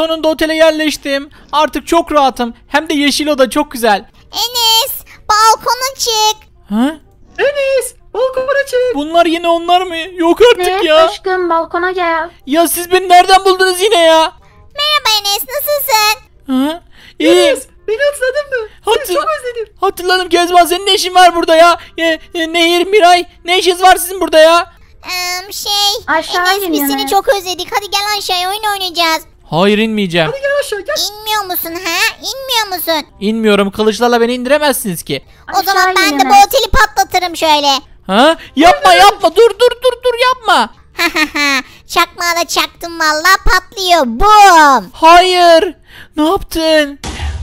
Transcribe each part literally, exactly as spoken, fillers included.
Sonunda otele yerleştim. Artık çok rahatım. Hem de yeşil oda çok güzel. Enes balkona çık. Ha? Enes balkona çık. Bunlar yine onlar mı? Yok artık Ne ya. aşkım balkona gel. Ya siz beni nereden buldunuz yine ya? Merhaba Enes nasılsın? Ha? İyi. Enes beni hatırladın mı? Seni Hatır- çok özledim. Hatırladım Kezban, senin ne işin var burada ya? E, e, Nehir, Miray, ne işiniz var sizin burada ya? Ee, şey Aşağı Enes in biz Enes. seni çok özledik. Hadi gel aşağıya oyun oynayacağız. Hayır, inmeyeceğim. Hadi gel aşağı gel. İnmiyor musun ha? İnmiyor musun? İnmiyorum, kılıçlarla beni indiremezsiniz ki. O Aşağı zaman in ben de Enes. bu oteli patlatırım şöyle. Ha? Yapma yapma, dur dur dur dur yapma. Çakmağı da çaktım valla patlıyor. Bum. Hayır. Ne yaptın?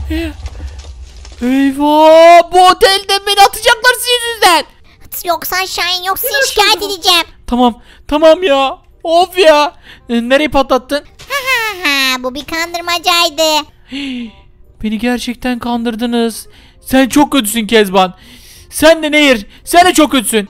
Eyvah, bu otelde beni atacaklar sizin yüzünden. Yoksa aşağı in yoksa Yine şikayet aşağı in. edeceğim. Tamam tamam ya. Of ya. E, Nereyi patlattın? Bu bir kandırmacaydı. Beni gerçekten kandırdınız. Sen çok kötüsün Kezban. Sen de Nehir. Sen de çok kötüsün.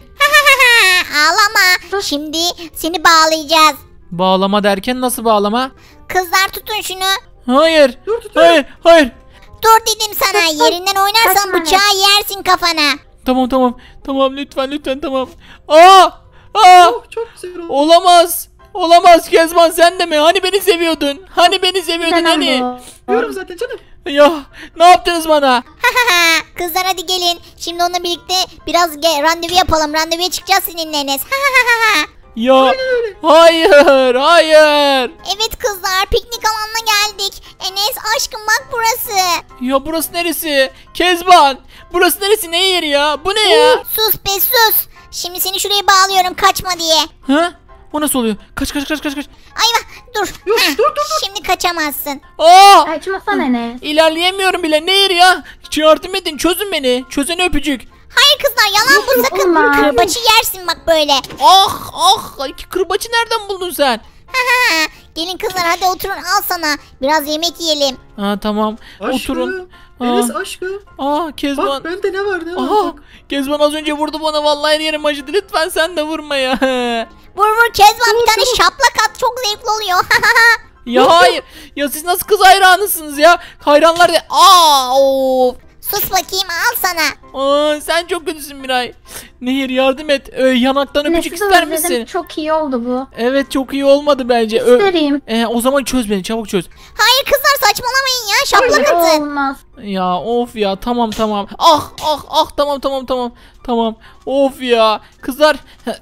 Ağlama. Şimdi seni bağlayacağız. Bağlama derken nasıl bağlama? Kızlar tutun şunu. Hayır. Dur, tutuyorum. Hayır. Hayır. Dur dedim sana. Kaçma. Yerinden oynarsan Kaçma. bıçağı yersin kafana. Tamam tamam. Tamam lütfen lütfen tamam. Aa! Aa! Oh, çok güzel oldu. Olamaz. Olamaz Kezban, sen de mi? Hani beni seviyordun? Hani beni seviyordun Neden hani? bu? Biliyorum zaten canım. Ya ne yaptınız bana? Kızlar hadi gelin. Şimdi onunla birlikte biraz ge- randevu yapalım. Randevuya çıkacağız seninle Enes. Ya hayır hayır. Evet kızlar piknik alanına geldik. Enes aşkım bak burası. Ya burası neresi? Kezban. Burası neresi? Ne yeri ya? Bu ne ya? Sus be sus. Şimdi seni şuraya bağlıyorum kaçma diye. Ha? O nasıl oluyor? Kaç kaç kaç kaç kaç. Ayva dur. Yok, Heh, dur, dur, dur. Şimdi kaçamazsın. Aa! Açmasana Enes. İlerleyemiyorum bile. Ne yeri ya? Yardım edin, çözün beni. Çözün öpücük. Hayır kızlar yalan bu sakın. Olmaz. Kırbaçı yersin bak böyle. Ah ah. İki kırbaçı nereden buldun sen? Gelin kızlar hadi oturun al sana. Biraz yemek yiyelim. Ha tamam. Aşkım. Oturun. Enes Aa. aşkım. Aa Kezban. Bak bende ne var ne var Aha, bak. Kezban az önce vurdu bana, vallahi yerim acıdı. Lütfen sen de vurma ya. Vur vur Kezban bir tane şaplak at çok zevkli oluyor. Ya hayır. Ya siz nasıl kız hayranısınız ya? Hayranlar da aa of. Sus bakayım al sana. Aa, sen çok kötüsün Miray. Nehir yardım et. Ee, yanaktan öpücük Enes'i ister özledim. misin? Çok iyi oldu bu. Evet, çok iyi olmadı bence. Ö- İsterim. Ee, o zaman çöz beni, çabuk çöz. Hayır kızlar saçmalamayın ya şaplak atın. Olmaz. Ya of ya, tamam tamam. Ah ah ah tamam tamam tamam. Tamam. Of ya. Kızlar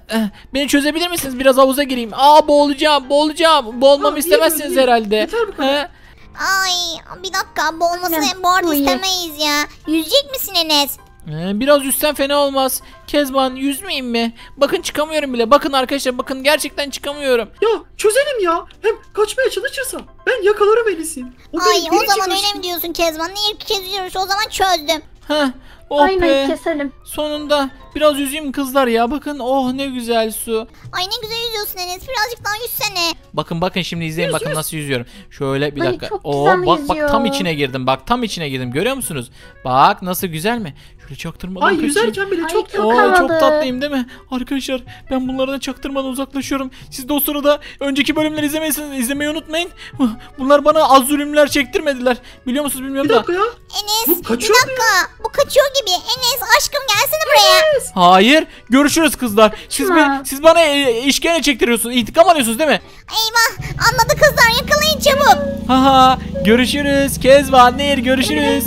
beni çözebilir misiniz? Biraz havuza gireyim. Aa boğulacağım boğulacağım. Boğulmamı Aa, iyi, istemezsiniz iyi. herhalde. Yeter bu kadar. He? Ay bir dakika boğulmasını Aynen, bu arada bu iyi. istemeyiz ya. Yüzecek misin Enes? Ee, biraz yüzsen fena olmaz. Kezban, yüzmeyeyim mi? Bakın çıkamıyorum bile. Bakın arkadaşlar, bakın gerçekten çıkamıyorum. Ya çözelim ya. Hem kaçmaya çalışırsa ben yakalarım Enes'i. O Ay benim o biricik zaman öyle aşkım. mi diyorsun Kezban? Niye çözüyoruz o zaman çözdüm. Heh. Oh Aynen be. keselim. Sonunda biraz yüzeyim kızlar ya. Bakın oh ne güzel su. Ay ne güzel yüzüyorsun Enes birazcık daha yüzsene. Bakın bakın şimdi izleyin, Yüz, bakın yüz. nasıl yüzüyorum. Şöyle bir Ay, dakika. çok Oo güzel bak bak tam yüzüyor. içine girdim. Bak tam içine girdim. Görüyor musunuz? Bak nasıl güzel mi? Şöyle çaktırmadan Ay kaçayım. yüzerken bile Ay, çok çok Oo, havalı. çok tatlıyım değil mi? Arkadaşlar ben bunlardan çaktırmadan uzaklaşıyorum. Siz de o sırada önceki bölümleri izlemeyi, izlemeyi unutmayın. Bunlar bana az zulümler çektirmediler. Biliyor musunuz bilmiyorum Bir da. dakika ya. Enes Bu bir kaçıyor dakika bu kaçıyor gibi. Enes aşkım gelsene buraya. Hayır. Görüşürüz kızlar. Siz, Tamam. be, siz bana e, işkence çektiriyorsunuz. İntikam alıyorsunuz değil mi? Eyvah anladı kızlar yakalayın çabuk. Haha. Görüşürüz. Kezban, Nehir görüşürüz.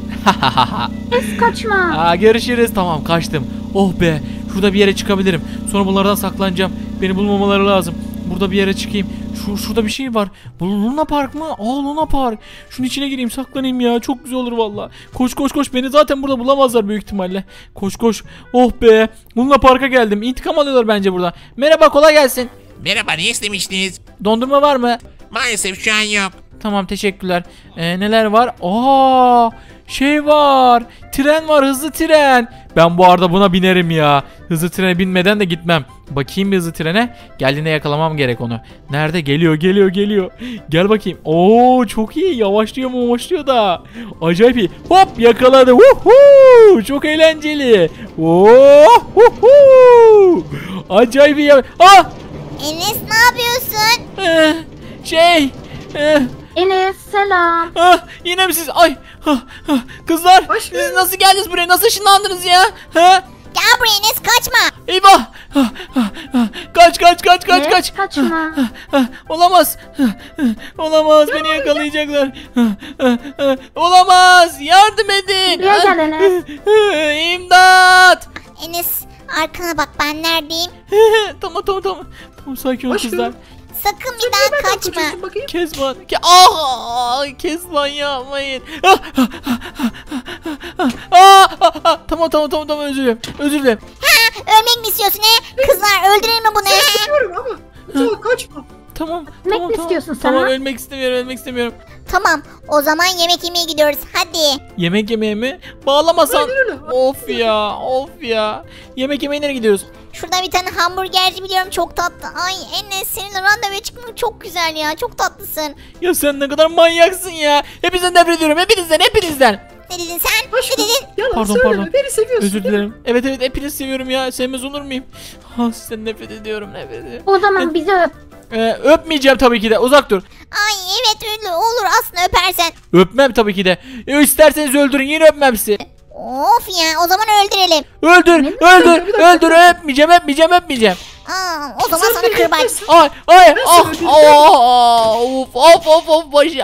Enes kaçma. Aa, görüşürüz. Tamam kaçtım. Oh be. Şurada bir yere çıkabilirim. Sonra bunlardan saklanacağım. Beni bulmamaları lazım. Burada bir yere çıkayım. Şu şurada bir şey var. Bu Luna Park mı? Aa Luna Park. Şunun içine gireyim, saklanayım ya. Çok güzel olur valla. Koş koş koş. Beni zaten burada bulamazlar büyük ihtimalle. Koş koş. Oh be. Luna Park'a geldim. İntikam alıyorlar bence burada. Merhaba, kolay gelsin. Merhaba, ne istemiştiniz? Dondurma var mı? Maalesef şu an yok. Tamam teşekkürler. Ee, neler var? Aa, şey var. Tren var, hızlı tren. Ben bu arada buna binerim ya. Hızlı trene binmeden de gitmem. Bakayım bir hızlı trene. Geldiğinde yakalamam gerek onu. Nerede? Geliyor geliyor geliyor. Gel bakayım. Oo çok iyi. Yavaşlıyor mu yavaşlıyor da. Acayip iyi. Hop yakaladı. Woohoo! Çok eğlenceli. Oh, woohoo! Acayip iyi. Ah! Enes ne yapıyorsun? Ee, şey. Ee, Enes selam. Ah, yine mi siz? Ay, ah, ah. Kızlar, Aşkım. siz nasıl geldiniz buraya? Nasıl ışınlandınız ya? Ha? Gel buraya Enes kaçma. Eyvah! Ah, ah, ah. Kaç kaç kaç kaç Ne? kaç. Kaçma. Ah, ah, Olamaz. Ah, ah, Olamaz. Beni yakalayacaklar. Ah, ah, ah. Olamaz. Yardım edin. Buraya gel Enes. Ah, İmdat. Enes arkana bak ben neredeyim. Tamam tamam tamam. Tamam sakin ol Aşkım. kızlar. Sakın bir Sen niye daha benden kaçma. kaçıyorsun bakayım? Kezban. Ke ah, Kezban yapmayın. Ah, ah, ah, ah, ah, ah, ah, ah. Tamam tamam tamam tamam özür dilerim. Özür dilerim. Ha, ölmek mi istiyorsun he? Kızlar öldürelim mi bunu he? Kaçıyorum ama. Tamam kaçma. Tamam. Ne tamam, tamam. istiyorsun sen, Tamam ha? ölmek istemiyorum ölmek istemiyorum. Tamam o zaman yemek yemeye gidiyoruz hadi. Yemek yemeye mi? Bağlamasan. Aynen öyle. Of ya of ya. Yemek yemeye nereye gidiyoruz? Şurada bir tane hamburgerci biliyorum çok tatlı. Ay Enes seninle randevuya çıkmak çok güzel ya çok tatlısın. Ya sen ne kadar manyaksın ya. Hepinizden nefret ediyorum. Hepinizden hepinizden. Ne dedin sen? Ne Aşkım. dedin? Yalan Pardon, söyleme. pardon. Beni seviyorsun. Özür dilerim. Evet evet hepinizi seviyorum ya. Sevmez olur muyum? Ha, sizden nefret ediyorum nefret ediyorum. O zaman bizi öp. Ee, öpmeyeceğim tabii ki de. Uzak dur. Ay evet öyle olur aslında öpersen. Öpmem tabii ki de. E, isterseniz öldürün yine öpmem sizi. Of ya o zaman öldürelim. Öldür, Bir dakika, öldür, bir dakika. öldür. Öpmeyeceğim, öpmeyeceğim, öpmeyeceğim. Aa, o zaman Sen sana beni kırbaç. öpmezsin. Ay, ay, Ben ah, sana öldüreceğim. ah, of, of, of, of, başı,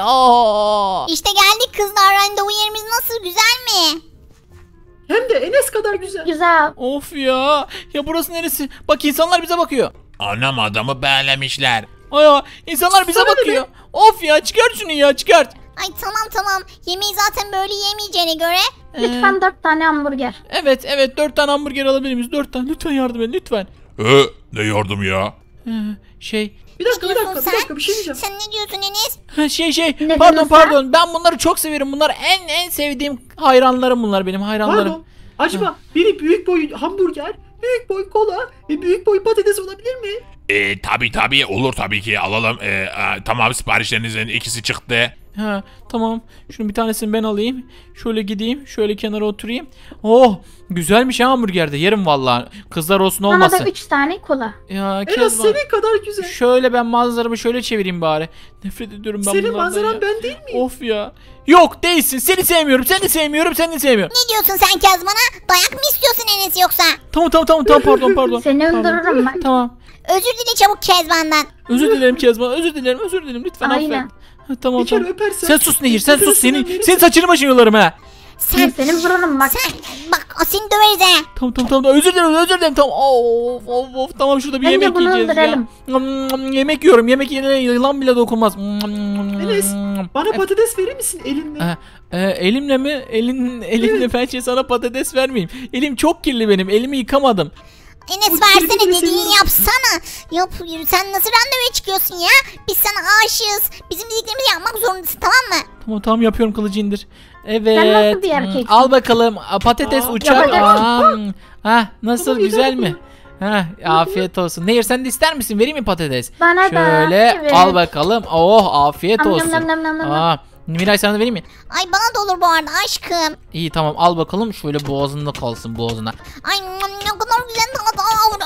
ah. İşte geldik kızlar randevu yerimiz nasıl güzel mi? Hem de Enes kadar güzel. Güzel. Of ya. Ya burası neresi? Bak insanlar bize bakıyor. Anam adamı bağlamışlar. Ay ya, insanlar bize Sana ne bakıyor. Of ya, çıkart şunu ya, çıkart. Ay tamam tamam yemeği zaten böyle yemeyeceğine göre. Ee, Lütfen dört tane hamburger. Evet, evet, dört tane hamburger alabilir miyiz? Dört tane. Lütfen yardım edin, lütfen. Ee, ne yardım ya? Ee, şey, Bir dakika bir diyorsun dakika bir sen? dakika bir şey diyeceğim. Sen ne diyorsun Enes? ha, şey, şey. Ne pardon, diyorsun pardon. Ben bunları çok severim. Bunlar en en sevdiğim hayranlarım bunlar benim hayranlarım. Pardon. Acaba biri büyük boy hamburger, büyük boy kola ve büyük boy patates olabilir mi? Ee, tabi tabi olur tabii ki alalım. Ee, e, tamam siparişlerinizin ikisi çıktı. Ha, tamam. Şunu bir tanesini ben alayım. Şöyle gideyim. Şöyle kenara oturayım. Oh, güzelmiş ha hamburgerde. Yerim vallahi. Kızlar olsun Bana olmasın. da üç tane kola. Ya Enes Kezban. senin kadar güzel. Şöyle ben manzaramı şöyle çevireyim bari. Nefret ediyorum ben Senin bunlardan manzaran ya. ben değil miyim? Of ya. Yok değilsin. Seni sevmiyorum. Seni sevmiyorum. Seni sevmiyorum. Ne diyorsun sen Kezban'a? Dayak mı istiyorsun Enes yoksa? Tamam tamam tamam tamam pardon pardon. Seni Pardon. öldürürüm ben. Tamam. Özür dile çabuk Kezban'dan. Özür dilerim Kezban. Özür dilerim. Özür dilerim. Lütfen Aynen. affet. Ha, tamam Bir kere tamam. öpersen. Sen sus Nehir. Sen sus. öpürürsün Senin, beni. senin saçını başını yolarım ha. Sen, Seni vururum bak. sen bak seni döveriz ha. Tamam tamam tamam. Özür dilerim. Özür dilerim. Tamam. Of of of. Tamam şurada bir Bence yemek bunu yiyeceğiz öldürelim. ya. Mm, Yemek yiyorum. Yemek yerine yılan bile dokunmaz. Enes bana patates verir misin elinle? Ee, e, elimle mi? Elin elimle ben şey sana patates vermeyeyim. Elim çok kirli benim. Elimi yıkamadım. Enes O versene kirpikleri dediğini seviyorum. yapsana. Yap yürü sen nasıl randevuya çıkıyorsun ya? Biz sana aşığız. Bizim dediklerimizi yapmak zorundasın tamam mı? Tamam tamam yapıyorum kılıcı indir. Evet. Sen nasıl bir hmm, erkeksin? Al bakalım. Aa, Patates Aa, uçak. yapacak. Aa, hmm. Ha nasıl Tamam, güzel yeter mi? Ha afiyet olsun. Nehir sen de ister misin? Vereyim mi patates? Bana da. Şöyle Evet. al bakalım. Oh afiyet Nam nam olsun. nam nam nam nam. Aa, Miray sana da vereyim mi? Ay bana da olur bu arada aşkım. İyi tamam al bakalım. Şöyle boğazında kalsın boğazına. Ay ne kadar güzel tat.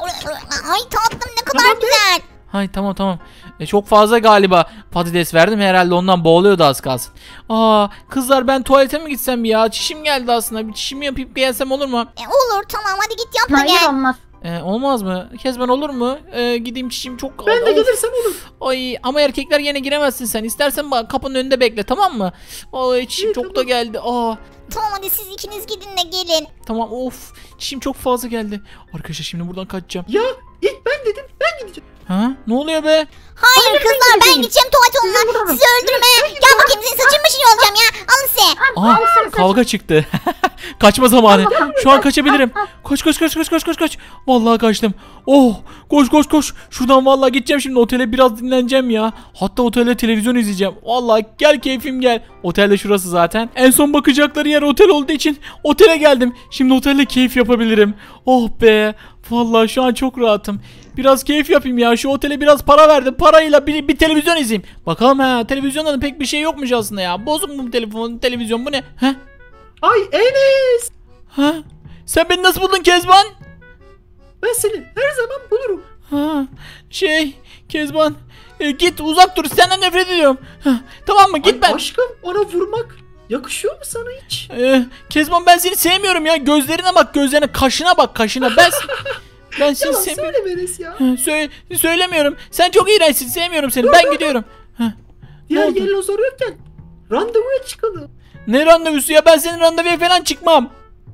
Ay tatlım ne kadar Tamam be. güzel. Hay tamam tamam. E, çok fazla galiba patates verdim. Herhalde ondan boğuluyordu az kalsın. Aa kızlar ben tuvalete mi gitsem ya? Çişim geldi aslında. Bir çişimi yapıp gelsem olur mu? E, olur tamam hadi git yap da Hayır gel. olmaz. E, olmaz mı? Kezban olur mu? E, gideyim çişim çok... Ben de Of. gelirsem olur. Ay ama erkekler yine giremezsin sen. İstersen bak kapının önünde bekle tamam mı? Ay çişim İyi, çok tamam. da geldi. Aa Tamam hadi siz ikiniz gidin de gelin. tamam of. Çişim çok fazla geldi. Arkadaşlar şimdi buradan kaçacağım. Ya ilk ben dedim ben gideceğim. Ha? Ne oluyor be? Hayır, Hayır, kızlar ben ben gideceğim. gideceğim tuvalete onunla. vururum. Sizi öldürmeye. Gel bakayım senin saçın başını yolacağım ya. Alın size. Aa kavga çıktı. Kaçma zamanı. Şu an kaçabilirim. Koş koş koş koş koş koş koş. Vallahi kaçtım. Oh koş koş koş. Şuradan vallahi gideceğim şimdi otele biraz dinleneceğim ya. Hatta otelde televizyon izleyeceğim. Vallahi gel keyfim gel. Otelde şurası zaten. En son bakacakları yer otel olduğu için otele geldim. Şimdi otelde keyif yapabilirim. Oh be. Vallahi şu an çok rahatım. Biraz keyif yapayım ya. Şu otele biraz para verdim. Parayla bir, bir televizyon izleyeyim. Bakalım ha. Televizyonda da pek bir şey yokmuş aslında ya. Bozuk mu bu telefon, televizyon bu ne? Heh. Ay Enes. Ha? Sen beni nasıl buldun Kezban? Ben seni her zaman bulurum. Ha? Şey, Kezban. E, git uzak dur. Senden nefret ediyorum. Heh, tamam mı? Git Ay ben. aşkım ona vurmak yakışıyor mu sana hiç? Ee, Kezban ben seni sevmiyorum ya. Gözlerine bak, gözlerine, kaşına bak, kaşına. Ben ben seni Yalan sevmiyorum. söyleme Enes ya. Söyle, söylemiyorum. Sen çok iğrençsin. Sevmiyorum seni. Ben gidiyorum. Heh, Diğer oldu? yelloz arıyorken randevuya çıkalım. ne randevusu ya? Ben senin randevuya falan çıkmam.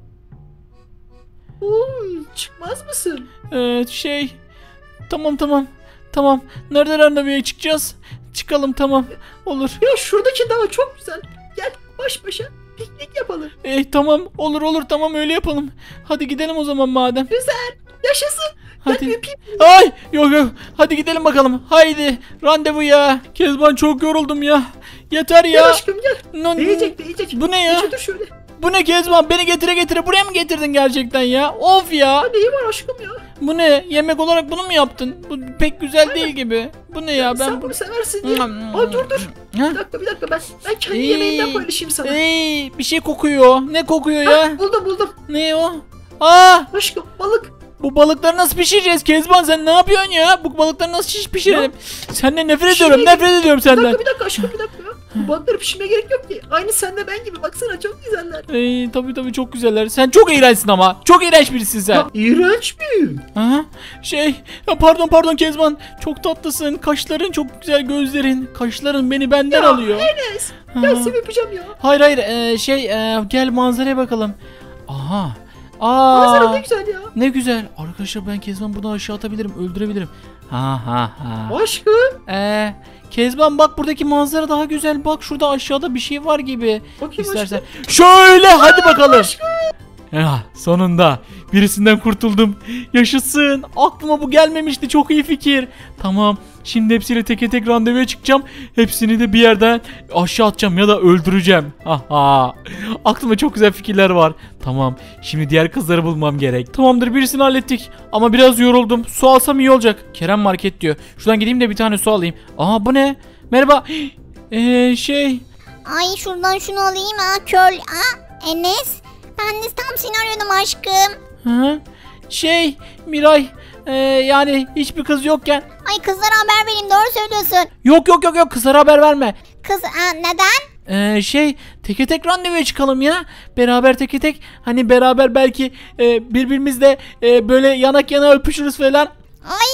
Oy, çıkmaz mısın? Ee, şey. Tamam tamam. Tamam. Nerede randevuya çıkacağız? Çıkalım tamam. Olur. Ya şuradaki dağ çok güzel. Gel baş başa piknik yapalım. Eh tamam. Olur olur tamam öyle yapalım. Hadi gidelim o zaman madem. Yaşasın. Gel Hadi. bir öpeyim. Ay yok yok. Hadi gidelim bakalım. Haydi randevuya. Kezban çok yoruldum ya. Yeter Gel ya. aşkım gel. No- Değecek değecek. Bu ne ya? Geç otur şöyle. Bu ne Kezban? Beni getire getire buraya mı getirdin gerçekten ya? Of ya. Neyi var aşkım ya? Bu ne? Yemek olarak bunu mu yaptın? Bu pek güzel değil gibi. Bu ne ya? Sen Ben bunu seversin diye. Hmm. Aa dur dur. Ha? Bir dakika bir dakika ben, ben kendi Ey. yemeğimden paylaşayım sana. Ey, bir şey kokuyor. Ne kokuyor ya? Ha, buldum buldum. Ne o? Aa! Aşkım balık. Bu balıkları nasıl pişireceğiz Kezban? Sen ne yapıyorsun ya? Bu balıkları nasıl şiş pişirelim? Senden nefret ediyorum. Pişireyim. Nefret ediyorum Bir senden. dakika bir dakika aşkım bir dakika ya. Bu balıkları pişirmeye gerek yok ki. Aynı sen de ben gibi baksana çok güzeller. Ey, tabii tabii çok güzeller. Sen çok iğrençsin ama. Çok iğrenç birisin sen. Ya, iğrenç mi? Aha, şey ya pardon pardon Kezban, çok tatlısın, kaşların çok güzel, gözlerin, kaşların beni benden Ya, alıyor. Enes. Ha. Gel seni öpeceğim ya. Hayır hayır ee, şey ee, gel manzaraya bakalım. Aha. Aa. Manzara ne güzel ya. Ne güzel. Arkadaşlar ben Kezban buradan aşağı atabilirim, öldürebilirim. Ha ha ha. Aşkım. Ee, Kezban bak buradaki manzara daha güzel. Bak şurada aşağıda bir şey var gibi. Bakayım İstersen. aşkım. Şöyle hadi bakalım. Ya sonunda birisinden kurtuldum. Yaşasın. Aklıma bu gelmemişti. Çok iyi fikir. Tamam. Şimdi hepsiyle teke tek randevuya çıkacağım. Hepsini de bir yerden aşağı atacağım ya da öldüreceğim. Haha. Aklıma çok güzel fikirler var. Tamam. Şimdi diğer kızları bulmam gerek. Tamamdır, birisini hallettik. Ama biraz yoruldum. Su alsam iyi olacak. Kerem Market diyor. Şuradan gideyim de bir tane su alayım. Aa bu ne? Merhaba. Eee şey. Ay şuradan şunu alayım ha köl. Aa Enes. Ben de tam seni arıyordum aşkım. Hı? Şey Miray. Ee, yani hiçbir kız yokken. Ay kızlara haber vereyim, doğru söylüyorsun. Yok yok yok yok, kızlara haber verme. Kız aa, neden? Ee, şey teke tek randevuya çıkalım ya. Beraber teke tek. Hani beraber belki e, birbirimizle e, böyle yanak yana öpüşürüz falan. Ay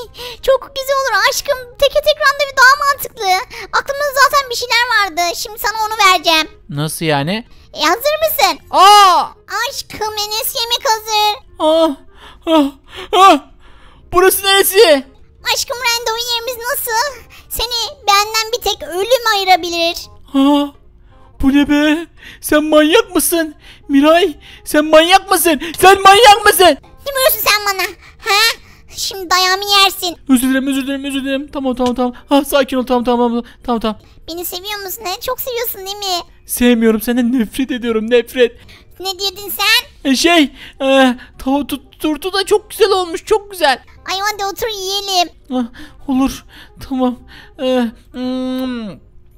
çok güzel olur aşkım. Teke tek randevu daha mantıklı. Aklımda zaten bir şeyler vardı. Şimdi sana onu vereceğim. Nasıl yani? E, hazır mısın? Aa! Aşkım Enes yemek hazır. Ah! Ah! Ah! Burası neresi? Aşkım randevu yerimiz nasıl? Seni benden bir tek ölüm ayırabilir. Ah! Bu ne be? Sen manyak mısın? Miray, sen manyak mısın? Sen manyak mısın? Ne diyorsun sen bana? Ha? Şimdi dayağımı yersin. Özür dilerim, özür dilerim, özür dilerim. Tamam, tamam, tamam. Ha, sakin ol, tamam, tamam, tamam, tamam. Beni seviyor musun? Ne? Çok seviyorsun değil mi? Sevmiyorum, senden nefret ediyorum, nefret. Ne diyordun sen? E, şey, e, tavuk tut- turtu da çok güzel olmuş, çok güzel. Ay hadi otur yiyelim. Ah, olur, tamam. E, hmm,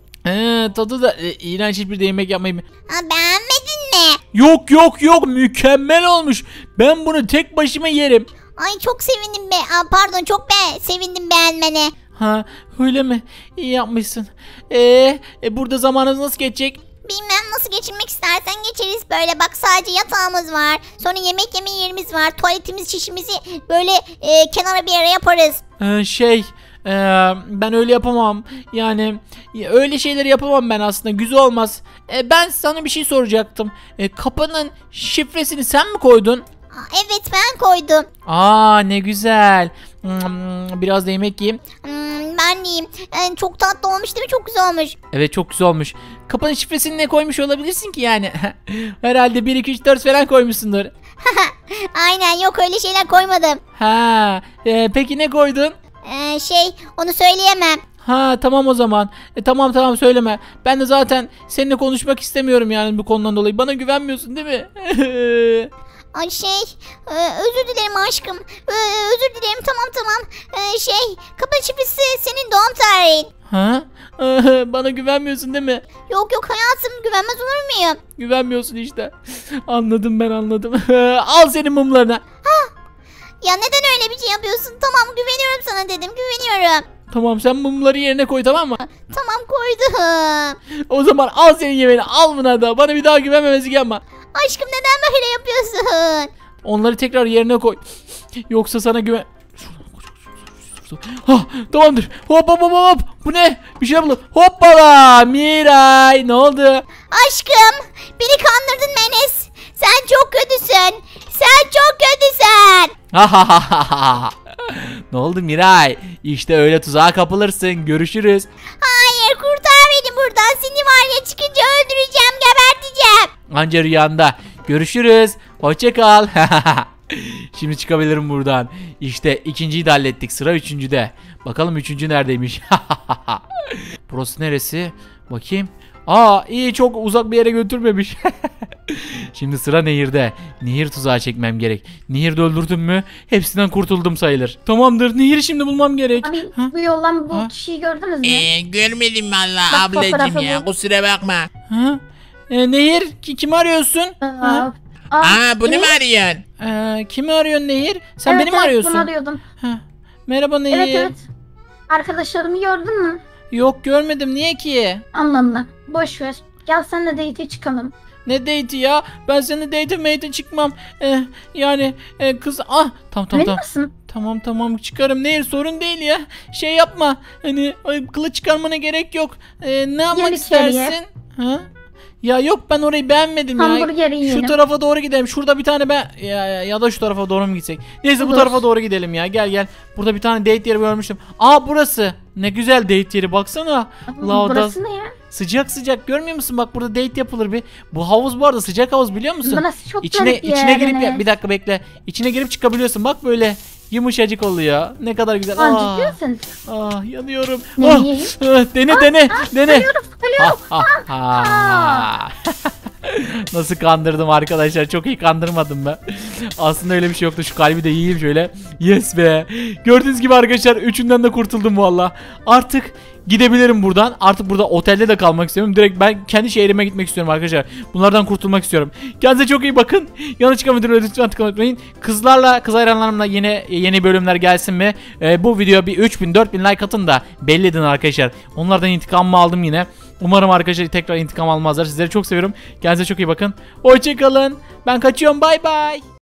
e, tadı da e, iğrenç, hiçbir de yemek yapmayı... Ha, beğenmedin mi? Yok, yok, yok, mükemmel olmuş. Ben bunu tek başıma yerim. Ay çok sevindim be. Aa, pardon çok be sevindim beğenmene. Ha, öyle mi? İyi yapmışsın. E, e burada zamanınız nasıl geçecek? Bilmem, nasıl geçirmek istersen geçeriz böyle. Bak sadece yatağımız var. Sonra yemek yeme yerimiz var. Tuvaletimiz, çişimizi böyle e, kenara bir yere yaparız. Ee, şey e, ben öyle yapamam yani, ya, öyle şeyleri yapamam ben aslında, güzel olmaz. E, ben sana bir şey soracaktım. E, kapının şifresini sen mi koydun? Aa, evet ben koydum. Aa ne güzel. Hmm, biraz da yemek yiyeyim. Hmm, ben diyeyim. Yani çok tatlı olmuş değil mi? Çok güzel olmuş. Evet çok güzel olmuş. Kapının şifresini ne koymuş olabilirsin ki yani? Herhalde bir iki üç dört falan koymuşsundur. Aynen, yok öyle şeyler koymadım. Ha e, peki ne koydun? Ee, şey onu söyleyemem. Ha tamam o zaman. E, tamam tamam söyleme. Ben de zaten seninle konuşmak istemiyorum yani bu konudan dolayı. Bana güvenmiyorsun değil mi? Ay şey e, özür dilerim aşkım. E, özür dilerim, tamam tamam. E, şey kapı şifresi senin doğum tarihin. Ha? Bana güvenmiyorsun değil mi? Yok yok hayatım, güvenmez olur muyum? Güvenmiyorsun işte. Anladım, ben anladım. Al senin mumlarına. Ya neden öyle bir şey yapıyorsun? Tamam güveniyorum sana dedim, güveniyorum. Tamam sen mumları yerine koy, tamam mı? Tamam koydum. O zaman al senin yemeğini, al buna da. Bana bir daha güvenmemezlik yapma. Aşkım neden böyle yapıyorsun? Onları tekrar yerine koy. Yoksa sana güven... Ha, tamamdır. Hop hop hop hop. Bu ne? Bir şey yapalım. Hoppala. Miray, ne oldu? Aşkım beni kandırdın Menes. Sen çok kötüsün. Sen çok kötüsün. Ne oldu Miray? İşte öyle tuzağa kapılırsın. Görüşürüz. Hayır kurtar beni buradan. Seni var ya çıkınca öldüreceğim, geberteceğim. Anca rüyanda. Görüşürüz. Hoşça kal. Şimdi çıkabilirim buradan. İşte ikinciyi de hallettik. Sıra üçüncüde. Bakalım üçüncü neredeymiş? Burası neresi? Bakayım. Aa iyi, çok uzak bir yere götürmemiş. Şimdi sıra nehirde. Nehir tuzağı çekmem gerek. Nehirde öldürdüm mü hepsinden kurtuldum sayılır. Tamamdır, nehiri şimdi bulmam gerek. Abi Ha? bu yoldan bu Ha? kişiyi gördünüz mü? Ee, görmedim valla Bak ablacım fotoğrafı ya, bu. kusura bakma. Ha? Ee, Nehir ki, kimi arıyorsun? Ha? Aa, Aa, bunu ne? mu arıyorsun? Ee, kimi arıyorsun Nehir? Sen Evet, beni mi evet, arıyorsun? bunu arıyordum. Ha. Merhaba Nehir. Evet evet. Arkadaşlarımı gördün mü? Yok görmedim, niye ki? Anlamına. Boş ver. Gel senle date'e çıkalım. Ne date'i ya? Ben seninle date mate'e çıkmam. Eh, yani eh, kız ah tamam tamam Emin tamam. misin? Tamam tamam çıkarım. Nehir sorun değil ya. Şey yapma. Hani ay, kılıç çıkarmana gerek yok. Eh, ne yapmak Gel içeriye. istersin? Ha? Ya yok, ben orayı beğenmedim ya. Hamburger yiyelim. Şu tarafa doğru gidelim. Şurada bir tane ben ya, ya, ya da şu tarafa doğru mu gitsek? Neyse bu Olur. tarafa doğru gidelim ya. Gel gel. Burada bir tane date yeri görmüştüm. Aa burası. Ne güzel date yeri, baksana. Lavda Burası ne ya? sıcak sıcak, görmüyor musun? Bak burada date yapılır bir. Bu havuz bu arada sıcak havuz, biliyor musun? Burası çok İçine garip bir içine yer girip yani. ya, bir dakika bekle. İçine girip çıkabiliyorsun. Bak böyle yumuşacık oluyor. Ne kadar güzel. Lan Aa, ciddi misin? ah yanıyorum. Ne Ah, yiyeyim? ah, dene dene dene. Ölüyorum, ölüyorum. Ha, ha, ha. Nasıl kandırdım arkadaşlar, çok iyi kandırmadım ben. Aslında öyle bir şey yoktu. Şu kalbi de yiyeyim şöyle. Yes be. Gördüğünüz gibi arkadaşlar üçünden de kurtuldum valla. Artık gidebilirim buradan. Artık burada otelde de kalmak istiyorum. Direkt ben kendi şehrime gitmek istiyorum arkadaşlar. Bunlardan kurtulmak istiyorum. Kendinize çok iyi bakın. Yanlış çıkan videoları lütfen tıklamayı unutmayın. Kızlarla, kız hayranlarımla yeni yeni bölümler gelsin mi? Ee, bu video bir üç bin dört bin like atın da belli edin arkadaşlar. Onlardan intikamımı aldım yine. Umarım arkadaşlar tekrar intikam almazlar. Sizleri çok seviyorum. Kendinize çok iyi bakın. Hoşçakalın. Ben kaçıyorum. Bay bay.